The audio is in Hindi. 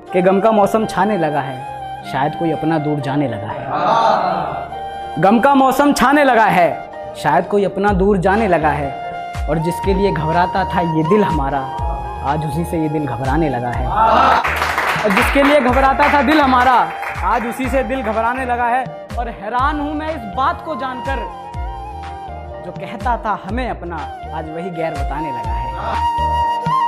कि गम का मौसम छाने लगा है, शायद कोई अपना दूर जाने लगा है। गम का मौसम छाने लगा है, शायद कोई अपना दूर जाने लगा है। और जिसके लिए घबराता था ये दिल हमारा, आज उसी से ये दिल घबराने लगा है। और जिसके लिए घबराता था दिल हमारा, आज उसी से दिल घबराने लगा है। और हैरान हूं मैं इस बात को जानकर, जो कहता था हमें अपना, आज वही गैर बताने लगा है।